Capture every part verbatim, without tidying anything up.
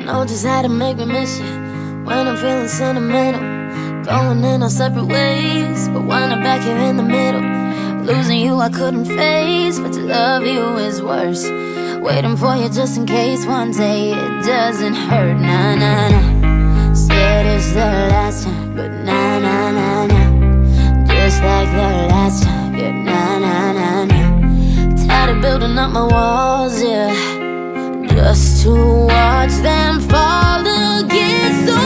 know just how to make me miss you when I'm feeling sentimental. Going in our separate ways, but wind up back here in the middle. Losing you I couldn't face, but to love you is worse. Waiting for you just in case one day it doesn't hurt. Nah, nah, nah. Said it's the last time, but nah, nah, nah, nah. Just like the last time, yeah, nah, nah, nah, nah. Tired of building up my walls, yeah, just to watch them fall again. So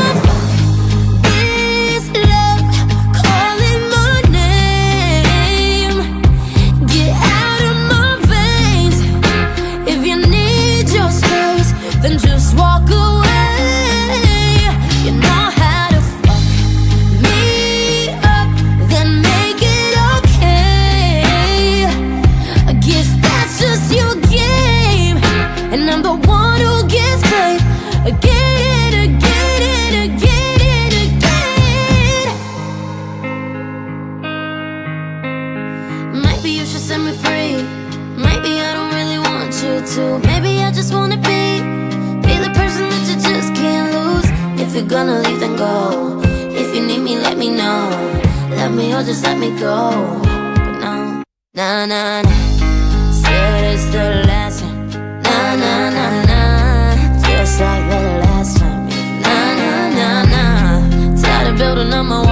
this love calling my name, get out of my veins. If you need your space, then just walk away. You know how to fuck me up, then make it okay. I guess that's just your game, and I'm the one who gets paid. Get it, get it, get it, get it. Maybe you should set me free. Maybe I don't really want you to. Maybe I just wanna be Be the person that you just can't lose. If you're gonna leave, then go. If you need me, let me know. Let me or just let me go. But no, nah, nah, nah. Said it's the last time. Nah, nah, nah, nah. Just like the last time. Nah, nah, nah, nah. Tired of building up my